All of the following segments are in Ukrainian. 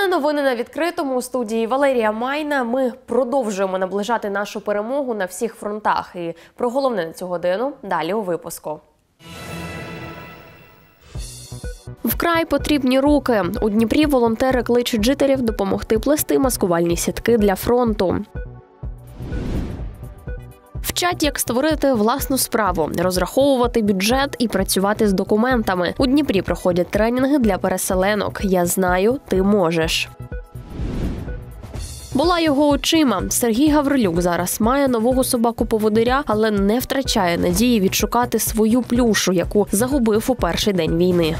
новини на відкритому. У студії Валерія Майна. Ми продовжуємо наближати нашу перемогу на всіх фронтах. І про головне на цю годину далі у випуску. Вкрай потрібні руки. У Дніпрі волонтери кличуть жителів допомогти плести маскувальні сітки для фронту. Вчать, як створити власну справу, розраховувати бюджет і працювати з документами. У Дніпрі проходять тренінги для переселенок. «Я знаю, ти можеш». Була його очима. Сергій Гаврилюк зараз має нового собаку-поводиря, але не втрачає надії відшукати свою плюшу, яку загубив у перший день війни.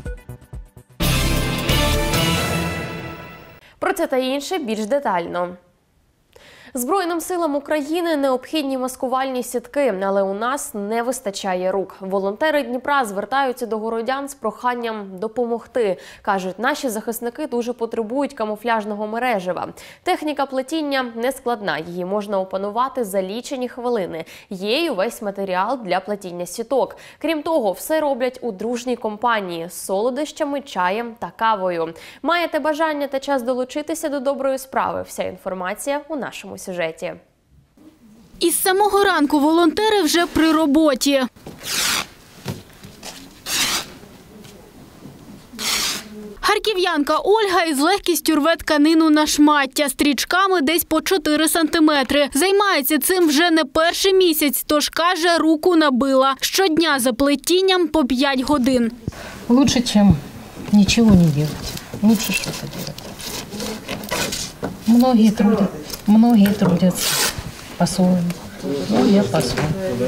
Про це та інше більш детально. Збройним силам України необхідні маскувальні сітки, але у нас не вистачає рук. Волонтери Дніпра звертаються до городян з проханням допомогти. Кажуть, наші захисники дуже потребують камуфляжного мережева. Техніка плетіння не складна, її можна опанувати за лічені хвилини. Є й увесь матеріал для плетіння сіток. Крім того, все роблять у дружній компанії з солодощами, чаєм та кавою. Маєте бажання та час долучитися до доброї справи? Вся інформація у нашому сюжеті. Із самого ранку волонтери вже при роботі. Харків'янка Ольга із легкістю рве тканину на шмаття стрічками десь по 4 сантиметри. Займається цим вже не перший місяць, тож каже, руку набила. Щодня за плетінням по 5 годин. Лучше, ніж нічого не робити. Лучше щось робити. Многие трудятся по-своему. Ну, я по-своему.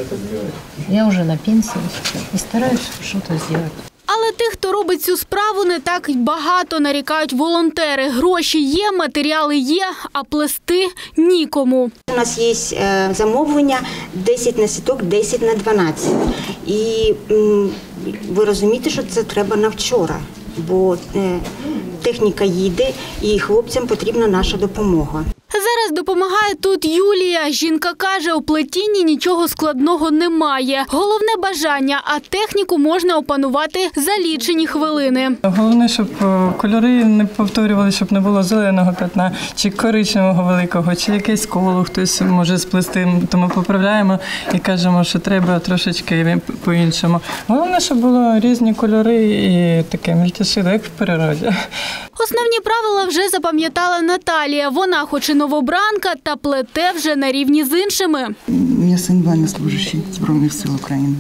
Я уже на пенсии и стараюсь что-то сделать. Але тих, хто робить цю справу, не так багато, нарікають волонтери. Гроші є, матеріали є, а плести нікому. У нас є замовлення 10 на сіток, 10 на 12. І ви розумієте, що це треба на вчора, бо техніка їде і хлопцям потрібна наша допомога. Зараз допомагає тут Юлія. Жінка каже, у плетінні нічого складного немає. Головне бажання, а техніку можна опанувати за лічені хвилини. Головне, щоб кольори не повторювалися, щоб не було зеленого п'ятна, чи коричневого великого, чи якесь коло хтось може сплести. Тому поправляємо і кажемо, що треба трошечки по-іншому. Головне, щоб було різні кольори і таке мельтешило, як в природі. Основні правила вже запам'ятала Наталія. Вона хоч і новобранка, та плете вже на рівні з іншими. У мене син военнослужащий Збройних сил України.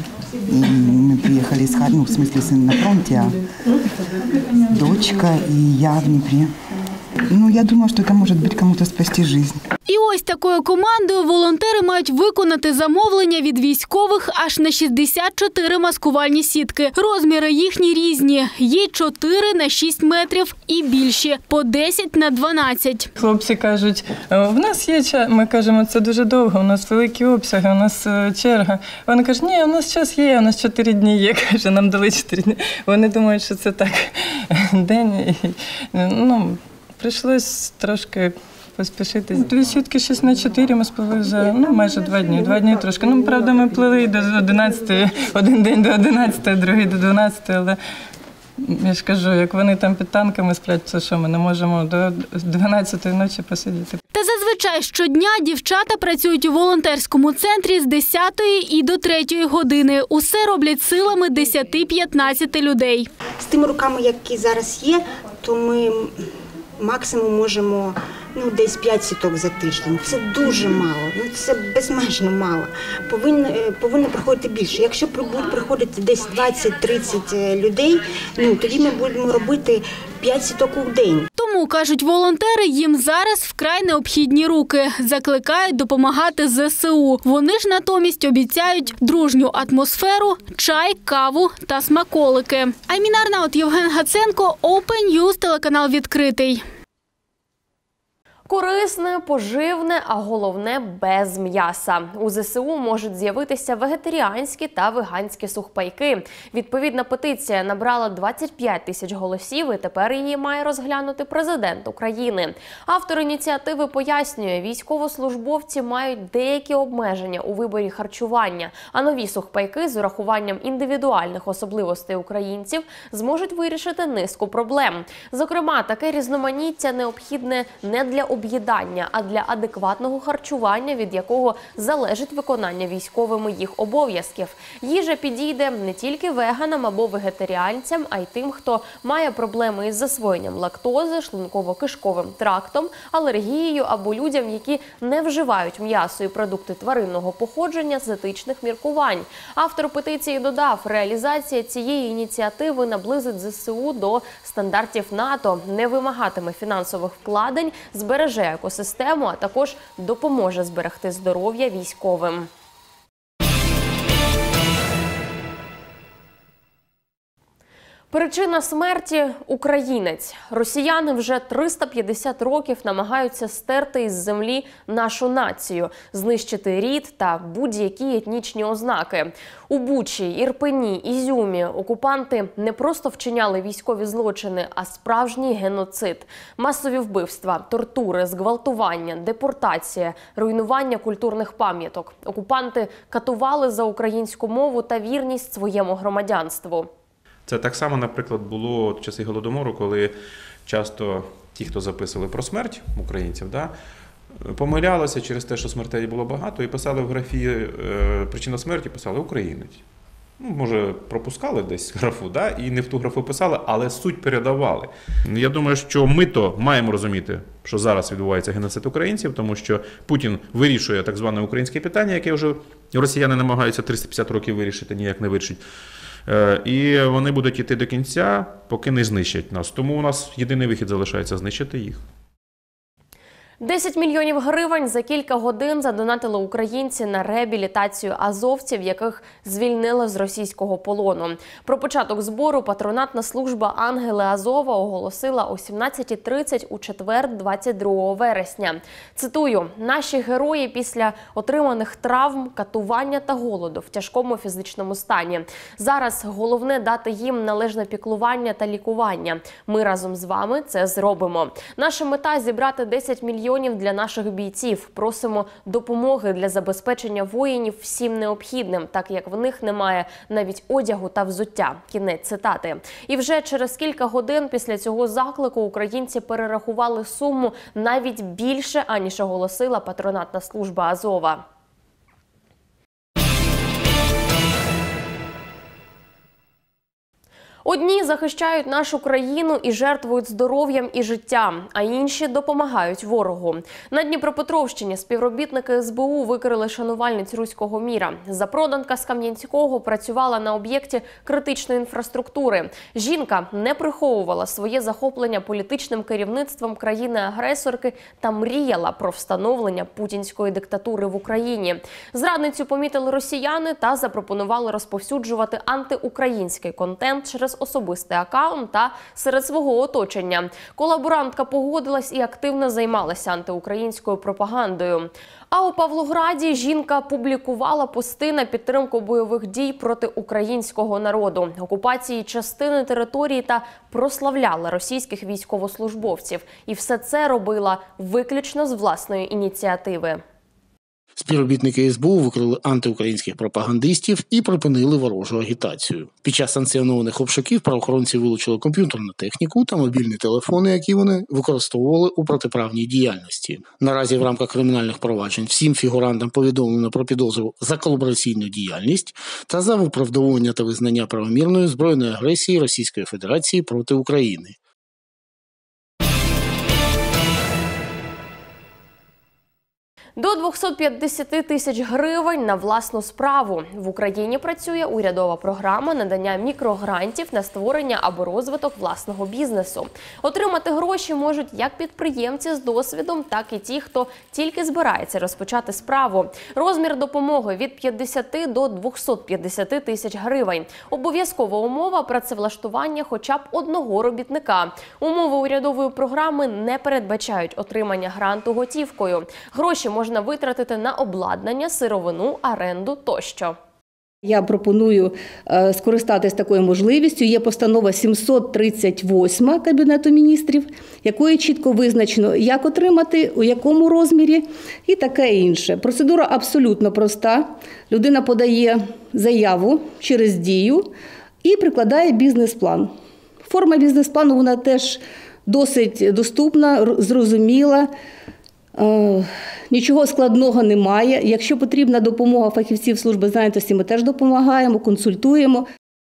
Мы приехали из Харькова, в смысле сын на фронте, а дочка и я в Днепре. Ну, я думаю, что это может быть кому-то спасти жизнь. І ось такою командою волонтери мають виконати замовлення від військових аж на 64 маскувальні сітки. Розміри їхні різні. Є 4 на 6 метрів і більші, по 10 на 12. Хлопці кажуть, в нас є час. Ми кажемо, це дуже довго, у нас великі обсяги, у нас черга. Вони кажуть, ні, у нас час є, у нас 4 дні є. Каже, нам дали 4 дні. Вони думають, що це так день. Ну, прийшлось трошки поспішити. 2 сітки 6 на 4 ми сплели за майже 2 дні. 2 дні трошки. Ну, правда, ми плели до 11, один день до 11, другий до 12, але я ж кажу, як вони там під танками сплять, то що ми не можемо до 12-ї ночі посидіти. Та зазвичай щодня дівчата працюють у волонтерському центрі з 10-ї і до 3-ї години. Усе роблять силами 10-15 людей. З тими руками, які зараз є, то ми максимум можемо десь 5 сіток за тиждень. Це дуже мало, це безмежно мало. Повинно приходити більше. Якщо будуть приходити десь 20-30 людей, тоді ми будемо робити 5 сіток у день. Тому, кажуть волонтери, їм зараз вкрай необхідні руки. Закликають допомагати ЗСУ. Вони ж натомість обіцяють дружню атмосферу, чай, каву та смаколики. Айміна Арнаут, Євген Гаценко, Open News, телеканал «Відкритий». Корисне, поживне, а головне – без м'яса. У ЗСУ можуть з'явитися вегетаріанські та веганські сухпайки. Відповідна петиція набрала 25 тисяч голосів і тепер її має розглянути президент України. Автор ініціативи пояснює, військовослужбовці мають деякі обмеження у виборі харчування, а нові сухпайки з урахуванням індивідуальних особливостей українців зможуть вирішити низку проблем. Зокрема, таке різноманіття необхідне не для об'їдання, а для адекватного харчування, від якого залежить виконання військовими їх обов'язків. Їжа підійде не тільки веганам або вегетаріанцям, а й тим, хто має проблеми із засвоєнням лактози, шлунково-кишковим трактом, алергією або людям, які не вживають м'ясо і продукти тваринного походження з етичних міркувань. Автор петиції додав, реалізація цієї ініціативи наблизить ЗСУ до стандартів НАТО, не вимагатиме фінансових вкладень, збереже екосистему, а також допоможе зберегти здоров'я військовим. Причина смерті – українець. Росіяни вже 350 років намагаються стерти із землі нашу націю, знищити рід та будь-які етнічні ознаки. У Бучі, Ірпені, Ізюмі окупанти не просто вчиняли військові злочини, а справжній геноцид. Масові вбивства, тортури, зґвалтування, депортація, руйнування культурних пам'яток. Окупанти катували за українську мову та вірність своєму громадянству. Це так само, наприклад, було в часи Голодомору, коли часто ті, хто записували про смерть українців, помилялися через те, що смертей було багато, і писали в графі «причина смерті» писали «українець». Може, пропускали десь графу, і не в ту графу писали, але суть передавали. Я думаю, що ми то маємо розуміти, що зараз відбувається геноцид українців, тому що Путін вирішує так зване українське питання, яке вже росіяни намагаються 350 років вирішити, ніяк не вирішить. І вони будуть йти до кінця, поки не знищать нас. Тому у нас єдиний вихід залишається – знищити їх. 10 мільйонів гривень за кілька годин задонатили українці на реабілітацію азовців, яких звільнили з російського полону. Про початок збору патронатна служба «Ангели Азова» оголосила о 17:30 у четвер, 22 вересня. Цитую: «Наші герої після отриманих травм, катування та голоду в тяжкому фізичному стані. Зараз головне дати їм належне піклування та лікування. Ми разом з вами це зробимо. Наша мета – зібрати 10 мільйонів для наших бійців. Просимо допомоги для забезпечення воїнів всім необхідним, так як в них немає навіть одягу та взуття». Кінець цитати. І вже через кілька годин після цього заклику українці перерахували суму навіть більше, аніж оголосила патронатна служба Азова. Одні захищають нашу країну і жертвують здоров'ям і життям, а інші допомагають ворогу. На Дніпропетровщині співробітники СБУ викрили шанувальниць руського міра. Запроданка з Кам'янського працювала на об'єкті критичної інфраструктури. Жінка не приховувала своє захоплення політичним керівництвом країни-агресорки та мріяла про встановлення путінської диктатури в Україні. Зрадницю помітили росіяни та запропонували розповсюджувати антиукраїнський контент через особистий акаунт та серед свого оточення. Колаборантка погодилась і активно займалася антиукраїнською пропагандою. А у Павлограді жінка публікувала пости на підтримку бойових дій проти українського народу, окупації частини території та прославляла російських військовослужбовців. І все це робила виключно з власної ініціативи. Співробітники СБУ викрили антиукраїнських пропагандистів і припинили ворожу агітацію. Під час санкціонованих обшуків правоохоронці вилучили комп'ютерну техніку та мобільні телефони, які вони використовували у протиправній діяльності. Наразі в рамках кримінальних проваджень всім фігурантам повідомлено про підозру за колабораційну діяльність та за виправдовування та визнання правомірної збройної агресії Російської Федерації проти України. До 250 тисяч гривень на власну справу. В Україні працює урядова програма надання мікрогрантів на створення або розвиток власного бізнесу. Отримати гроші можуть як підприємці з досвідом, так і ті, хто тільки збирається розпочати справу. Розмір допомоги від 50 до 250 тисяч гривень. Обов'язкова умова – працевлаштування хоча б одного робітника. Умови урядової програми не передбачають отримання гранту готівкою. Гроші можна витратити на обладнання, сировину, оренду тощо. Я пропоную скористатись такою можливістю. Є постанова 738 Кабінету міністрів, якою чітко визначено, як отримати, у якому розмірі і таке інше. Процедура абсолютно проста. Людина подає заяву через Дію і прикладає бізнес-план. Форма бізнес-плану, вона теж досить доступна, зрозуміла. Нічого складного немає. Якщо потрібна допомога фахівців служби зайнятості, ми теж допомагаємо, консультуємо.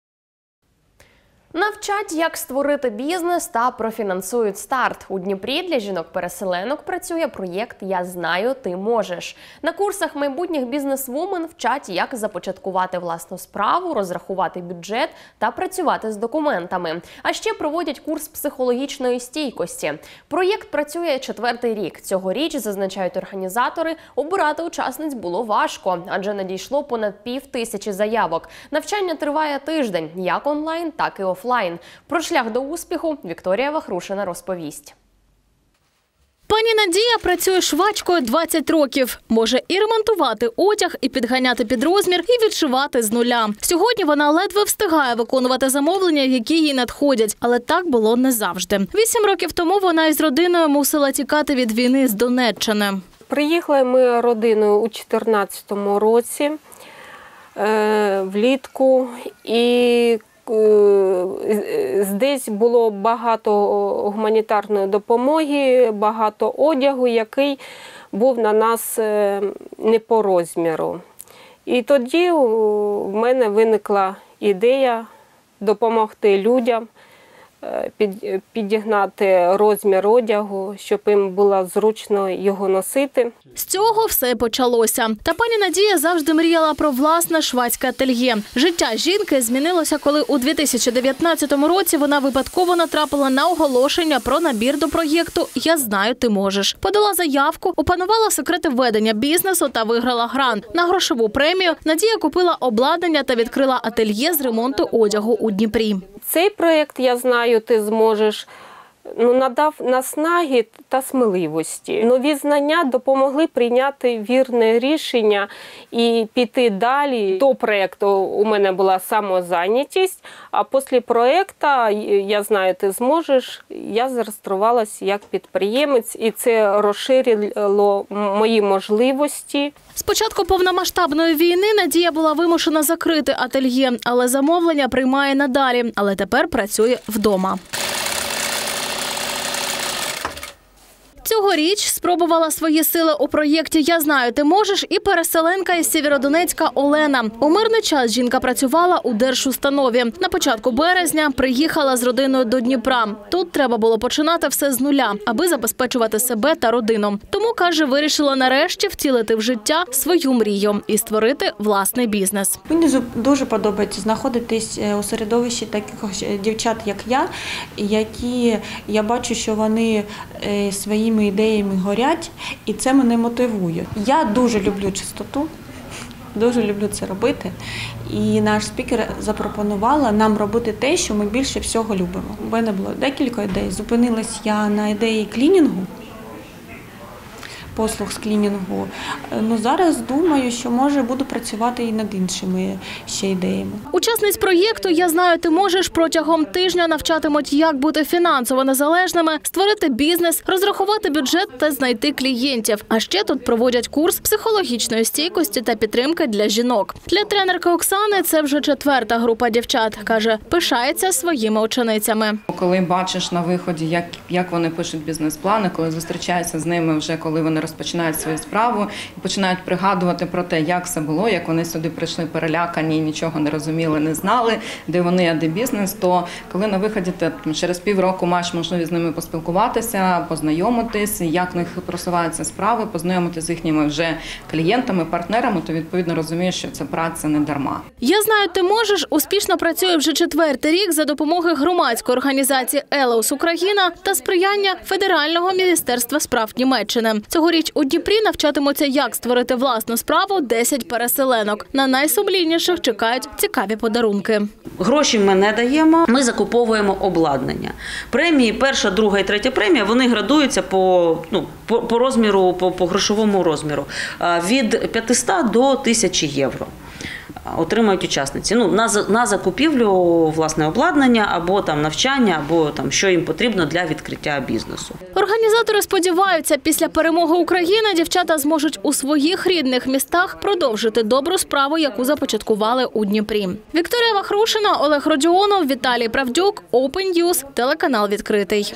Навчать, як створити бізнес та профінансують старт. У Дніпрі для жінок-переселенок працює проєкт «Я знаю, ти можеш». На курсах майбутніх бізнес-вумен вчать, як започаткувати власну справу, розрахувати бюджет та працювати з документами. А ще проводять курс психологічної стійкості. Проєкт працює 4-й рік. Цьогоріч, зазначають організатори, обирати учасниць було важко, адже надійшло понад 5000 заявок. Навчання триває тиждень, як онлайн, так і офлайн. Про шлях до успіху Вікторія Вахрушина розповість. Пані Надія працює швачкою 20 років. Може і ремонтувати одяг, і підганяти під розмір, і відшивати з нуля. Сьогодні вона ледве встигає виконувати замовлення, які їй надходять. Але так було не завжди. 8 років тому вона із родиною мусила тікати від війни з Донеччини. Приїхали ми родиною у 2014 році, влітку, і десь було багато гуманітарної допомоги, багато одягу, який був на нас не по розміру. І тоді в мене виникла ідея допомогти людям підігнати розмір одягу, щоб їм було зручно його носити. З цього все і почалося. Та пані Надія завжди мріяла про власне швадське ательє. Життя жінки змінилося, коли у 2019 році вона випадково натрапила на оголошення про набір до проєкту «Я знаю, ти можеш». Подала заявку, опанувала секрети ведення бізнесу та виграла грант. На грошову премію Надія купила обладнання та відкрила ательє з ремонту одягу у Дніпрі. Цей проєкт «Я знаю, ти зможеш» надав наснаги та сміливості. Нові знання допомогли прийняти вірне рішення і піти далі. До проєкту у мене була самозайнятість, а після проєкту «Я знаю, ти зможеш» я зареєструвалася як підприємець, і це розширило мої можливості. З початку повномасштабної війни Надія була вимушена закрити ательє, але замовлення приймає надалі. Але тепер працює вдома. Цьогоріч спробувала свої сили у проєкті «Я знаю, ти можеш» і переселенка із Сєвєродонецька Олена. У мирний час жінка працювала у держустанові. На початку березня приїхала з родиною до Дніпра. Тут треба було починати все з нуля, аби забезпечувати себе та родину. Тому, каже, вирішила нарешті втілити в життя свою мрію і створити власний бізнес. Мені дуже подобається знаходитись у середовищі таких дівчат, як я, які, я бачу, що вони своїми ідеями горять, і це мене мотивує. Я дуже люблю чистоту, дуже люблю це робити. І наш спікер запропонувала нам робити те, що ми більше всього любимо. У мене було декілька ідей. Зупинилась я на ідеї клінінгу, послуг з клінінгу. Зараз думаю, що, може, буду працювати і над іншими ще ідеями. Учасниць проєкту «Я знаю, ти можеш» протягом тижня навчатимуть, як бути фінансово незалежними, створити бізнес, розрахувати бюджет та знайти клієнтів. А ще тут проводять курс психологічної стійкості та підтримки для жінок. Для тренерки Оксани це вже 4-та група дівчат. Каже, пишається своїми ученицями. Коли бачиш на виході, як вони пишуть бізнес-плани, коли зустрічаються з ними вже, коли вони розпочинають свою справу і починають пригадувати про те, як все було, як вони сюди прийшли перелякані, нічого не розуміли, не знали, де вони, а де бізнес, то коли на виході ти через півроку маєш можливість з ними поспілкуватися, познайомитись, як в них просуваються справи, познайомитися з їхніми вже клієнтами, партнерами, то відповідно розумієш, що ця праця не дарма. «Я знаю, ти можеш» успішно працює вже 4-й рік за допомоги громадської організації «Елеус Україна» та сприяння Федерального міністерства справ Німеччини. Цьогоріч у Дніпрі навчатимуться, як створити власну справу 10 переселенок. На найсумлінніших чекають цікаві подарунки. Гроші ми не даємо, ми закуповуємо обладнання. Премії, перша, друга і третя премія, вони градуються по розміру, по грошовому розміру. Від 500 до 1000 євро отримають учасниці. На закупівлю власне обладнання, або там навчання, або там що їм потрібно для відкриття бізнесу. Організатори сподіваються, після перемоги України дівчата зможуть у своїх рідних містах продовжити добру справу, яку започаткували у Дніпрі. Вікторія Вахрушина, Олег Родіонов, Віталій Правдюк, Open News, телеканал «Відкритий».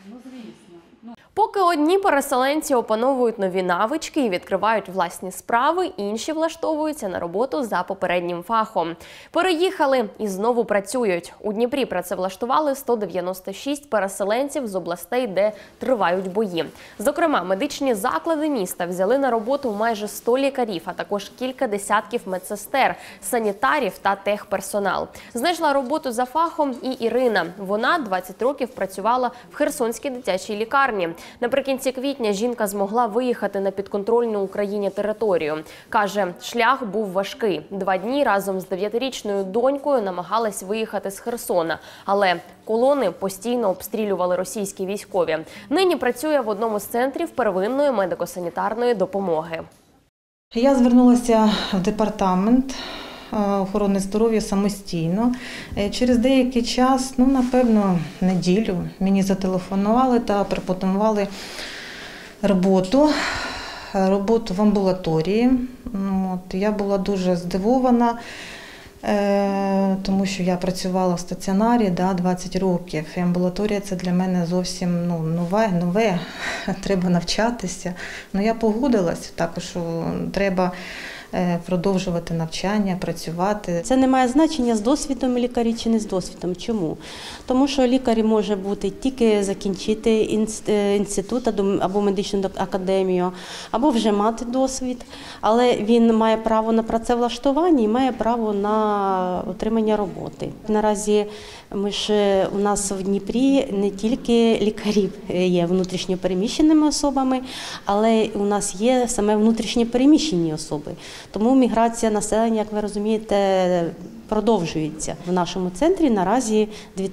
Поки одні переселенці опановують нові навички і відкривають власні справи, інші влаштовуються на роботу за попереднім фахом. Переїхали і знову працюють. У Дніпрі працевлаштували 196 переселенців з областей, де тривають бої. Зокрема, медичні заклади міста взяли на роботу майже 100 лікарів, а також кілька десятків медсестер, санітарів та техперсонал. Знайшла роботу за фахом і Ірина. Вона 20 років працювала в Херсонській дитячій лікарні. Наприкінці квітня жінка змогла виїхати на підконтрольну Україні територію. Каже, шлях був важкий. 2 дні разом з 9-річною донькою намагалась виїхати з Херсона. Але колони постійно обстрілювали російські військові. Нині працює в одному з центрів первинної медико-санітарної допомоги. Я звернулася в департамент охорони здоров'я самостійно. Через деякий час, напевно, неділю, мені зателефонували та пропонували роботу в амбулаторії. Я була дуже здивована, тому що я працювала в стаціонарі 20 років. І амбулаторія – це для мене зовсім нове, треба навчатися. Я погодилась також, що треба продовжувати навчання, працювати. Це не має значення, з досвідом лікарі чи не з досвідом. Чому? Тому що лікар може бути тільки закінчити інститут або медичну академію, або вже мати досвід, але він має право на працевлаштування і має право на отримання роботи. Наразі у нас в Дніпрі не тільки лікарі є внутрішньо переміщеними особами, але у нас є саме внутрішньо переміщені особи. Тому міграція населення, як ви розумієте, продовжується. В нашому центрі наразі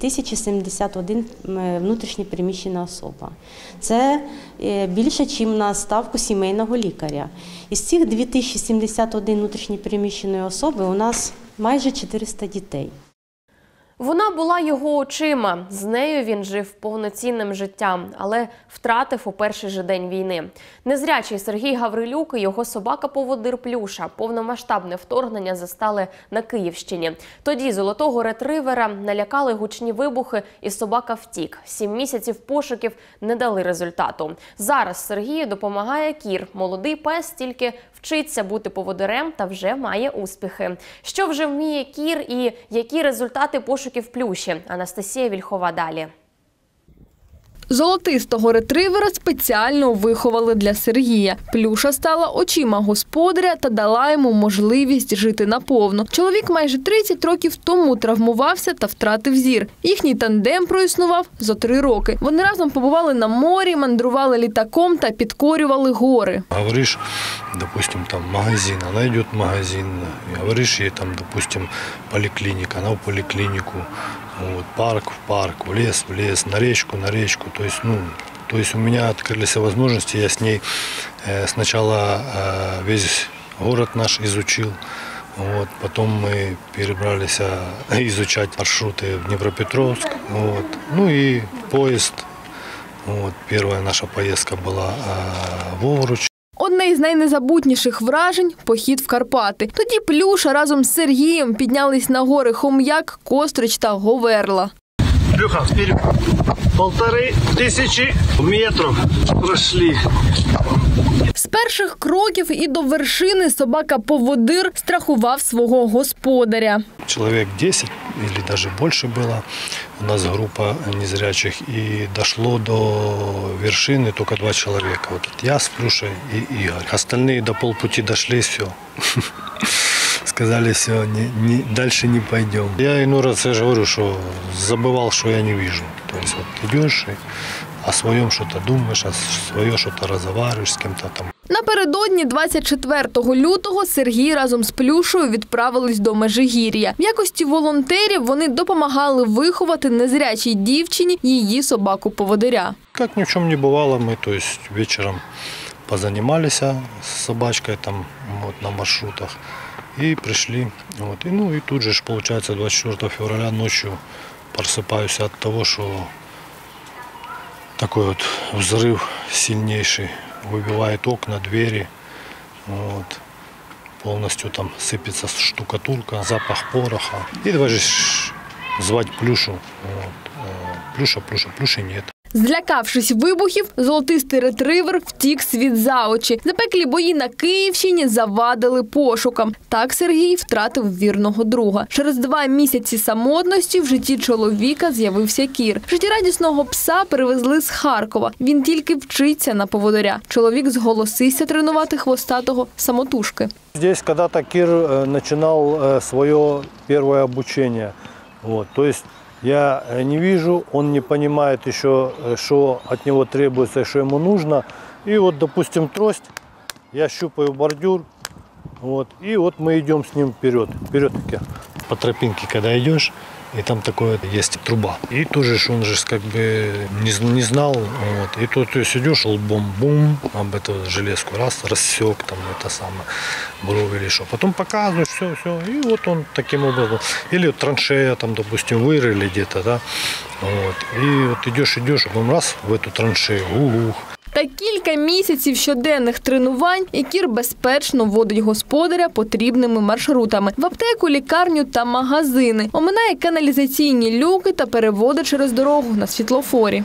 2071 внутрішньо переміщена особа. Це більше, ніж на ставку сімейного лікаря. Із цих 2071 внутрішньо переміщеної особи у нас майже 400 дітей. Вона була його очима. З нею він жив повноцінним життям, але втратив у перший же день війни. Незрячий Сергій Гаврилюк і його собака-поводир Плюша повномасштабне вторгнення застали на Київщині. Тоді золотого ретривера налякали гучні вибухи і собака втік. 7 місяців пошуків не дали результату. Зараз Сергію допомагає кір. Молодий пес тільки вчиться бути поводирем та вже має успіхи. Що вже вміє кір і які результати пошуків Плюші? Анастасія Вільхова далі. Золотистого ретривера спеціально виховали для Сергія. Плюша стала очима господаря та дала йому можливість жити наповну. Чоловік майже 30 років тому травмувався та втратив зір. Їхній тандем проіснував за 3 роки. Вони разом побували на морі, мандрували літаком та підкорювали гори. Говориш, допустим, там магазин, вона йде в магазин. Говориш їй, там, допустим, поліклініка, вона в поліклініку. Вот, парк в парк, в лес, на речку. То есть у меня открылись возможности, я с ней сначала весь город наш изучил, вот, потом мы перебрались изучать маршруты в Днепропетровск, вот, и поезд, вот, первая наша поездка была в Овруч. Одне із найнезабутніших вражень – похід в Карпати. Тоді Плюша разом з Сергієм піднялись на гори Хом'як, Кострич та Говерла. Плюха, вперед. 1500 метров прошли. З перших кроків і до вершини собака-поводир страхував свого господаря. Человек 10 или даже больше было. У нас группа незрячих. И дошло до вершины только 2 человека. Вот я с Плюшей и Игорь. Остальные до полпути дошли, все. Сказали, все, дальше не пойдем. Я иной раз, я же говорю, что забывал, что я не вижу. То есть вот идешь и о своем что-то думаешь, о своем что-то разговариваешь с кем-то там. Напередодні 24 лютого Сергій разом з Плюшею відправились до Межигір'я. В якості волонтерів вони допомагали виховати незрячій дівчині її собаку-поводиря. Как ни в чем не бывало, мы, то есть вечером позанимались с собачкой там вот, на маршрутах и пришли. Вот. И тут же, получается, 24 февраля ночью просыпаюсь от того, что такой вот взрыв сильнейший, выбивает окна, двери, вот. Полностью там сыпется штукатурка, запах пороха. И давай же звать Плюшу. Вот. Плюши нет. Злякавшись вибухів, золотистий ретривер втік світ за очі. Запеклі бої на Київщині завадили пошукам. Так Сергій втратив вірного друга. Через 2 місяці самотності в житті чоловіка з'явився Кір. Життєрадісного пса перевезли з Харкова. Він тільки вчиться на поводиря. Чоловік зголосився тренувати хвостатого самотужки. Здесь когда-то Кир начинал свое первое обучение. Вот. То есть я не вижу, он не понимает еще, что от него требуется и что ему нужно. И вот, допустим, трость, я щупаю бордюр, вот, и вот мы идем с ним вперед. Вперед по тропинке, когда идешь, и там такое есть труба. И тоже он же как бы не знал. Вот. И то есть идешь лбом, бум, об эту железку раз, рассек, там это самое, брови или что. Потом показываешь, все. И вот он таким образом. Или вот траншея, там, допустим, вырыли где-то, да. Вот. И вот идешь, а потом раз в эту траншею, ух. Та кілька місяців щоденних тренувань, і Кір безпечно водить господаря потрібними маршрутами – в аптеку, лікарню та магазини. Оминає каналізаційні люки та переводить через дорогу на світлофорі.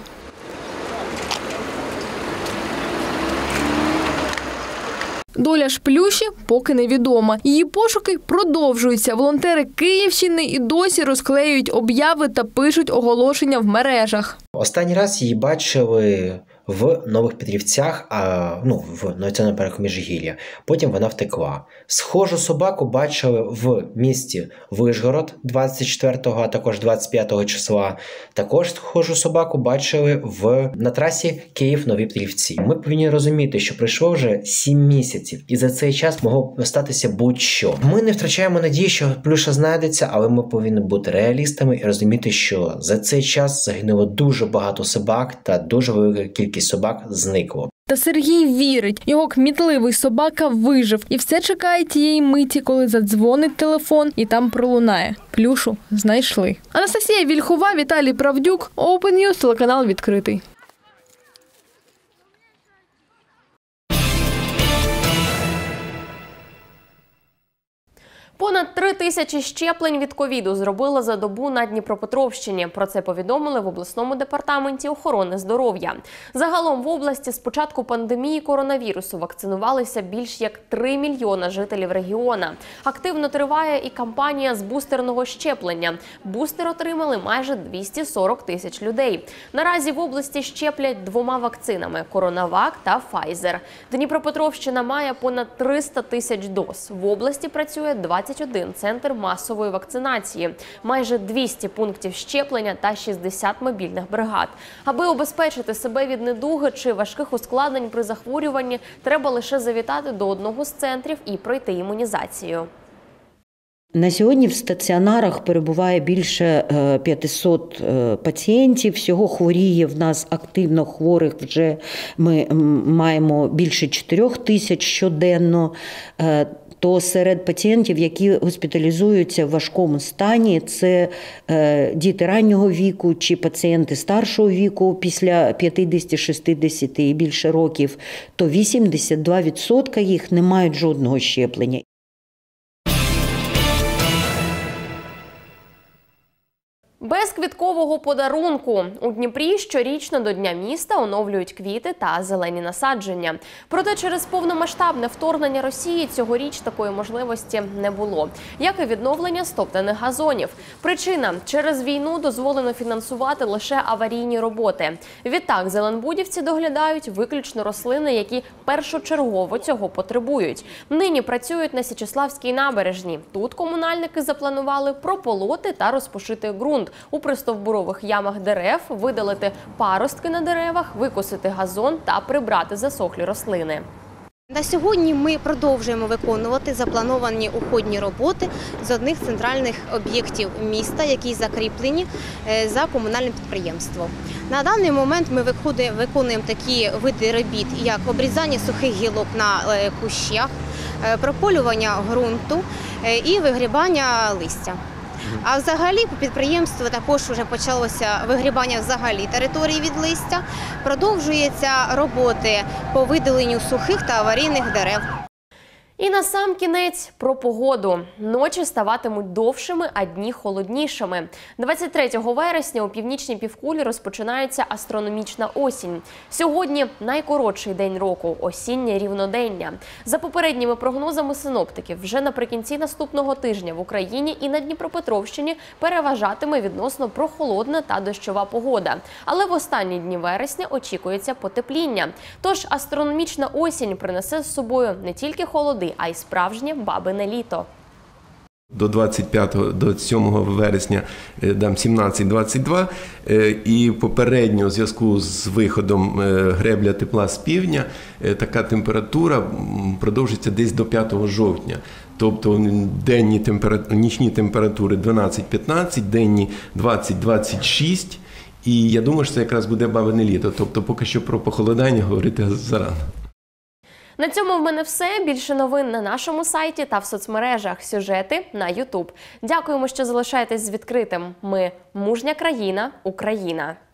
Доля ж Плюші поки невідома. Її пошуки продовжуються. Волонтери Київщини і досі розклеюють обяви та пишуть оголошення в мережах. Останній раз її бачили в Нових Петрівцях, в Національному парку Межигір'я. Потім вона втекла. Схожу собаку бачили в місті Вишгород 24-го, а також 25-го числа. Також схожу собаку бачили на трасі Київ-Нові Петрівці. Ми повинні розуміти, що пройшло вже 7 місяців, і за цей час могло статися будь-що. Ми не втрачаємо надії, що Плюша знайдеться, але ми повинні бути реалістами і розуміти, що за цей час загинуло дуже багато собак та дуже велика кількість собак зникло. Та Сергій вірить, його кмітливий собака вижив і все чекає тієї миті, коли задзвонить телефон і там пролунає. Плюшу знайшли. Анастасія Вільхова, Віталій Правдюк, Open News, телеканал «Відкритий». Понад 3 тисячі щеплень від ковіду зробили за добу на Дніпропетровщині. Про це повідомили в обласному департаменті охорони здоров'я. Загалом в області з початку пандемії коронавірусу вакцинувалися більш як 3 мільйона жителів регіона. Активно триває і кампанія з бустерного щеплення. Бустер отримали майже 240 тисяч людей. Наразі в області щеплять 2 вакцинами – Коронавак та Файзер. Дніпропетровщина має понад 300 тисяч доз. В області працює 21 центр масової вакцинації, майже 200 пунктів щеплення та 60 мобільних бригад. Аби обезпечити себе від недуги чи важких ускладнень при захворюванні, треба лише завітати до одного з центрів і пройти імунізацію. На сьогодні в стаціонарах перебуває більше 500 пацієнтів. Всього хворіє в нас активно хворих вже ми маємо більше 4 тисяч щоденно. То серед пацієнтів, які госпіталізуються в важкому стані, це діти раннього віку чи пацієнти старшого віку після 50-60 і більше років, то 82% їх не мають жодного щеплення. Без квіткового подарунку. У Дніпрі щорічно до Дня міста оновлюють квіти та зелені насадження. Проте через повномасштабне вторгнення Росії цьогоріч такої можливості не було. Як і відновлення стоптаних газонів. Причина – через війну дозволено фінансувати лише аварійні роботи. Відтак, зеленбудівці доглядають виключно рослини, які першочергово цього потребують. Нині працюють на Січеславській набережній. Тут комунальники запланували прополоти та розпушити ґрунт, у пристовбурових ямах дерев видалити паростки на деревах, викосити газон та прибрати засохлі рослини. На сьогодні ми продовжуємо виконувати заплановані уходні роботи з одних центральних об'єктів міста, які закріплені за комунальним підприємством. На даний момент ми виконуємо такі види робіт, як обрізання сухих гілок на кущах, прополювання ґрунту і вигрібання листя. А взагалі по підприємству також вже почалося вигрібання взагалі території від листя. Продовжуються роботи по видаленню сухих та аварійних дерев. І насамкінець про погоду. Ночі ставатимуть довшими, а дні холоднішими. 23 вересня у північній півкулі розпочинається астрономічна осінь. Сьогодні найкоротший день року – осіннє рівнодення. За попередніми прогнозами синоптиків, вже наприкінці наступного тижня в Україні і на Дніпропетровщині переважатиме відносно прохолодна та дощова погода. Але в останні дні вересня очікується потепління. Тож астрономічна осінь принесе з собою не тільки холоди, а й справжнє бабине літо. До 7 вересня 17-22 і попередньо у зв'язку з виходом гребля тепла з півдня така температура продовжиться десь до 5 жовтня. Тобто нічні температури 12-15, денні 20-26. І я думаю, що це якраз буде бабине літо. Тобто поки що про похолодання говорити зарано. На цьому в мене все. Більше новин на нашому сайті та в соцмережах. Сюжети на YouTube. Дякуємо, що залишаєтесь з відкритим. Ми – мужня країна, Україна.